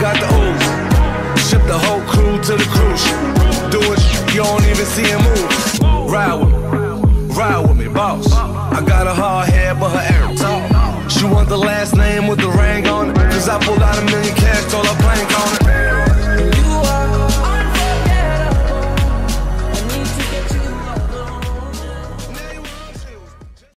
got the ooze. Ship the whole crew to the cruise ship. Doing shit you don't even see him move. Ride with me, boss. I got a hard head, but her air tall. She want the last name with the ring on it. Cause I pulled out $1 million cash, told her plank on it.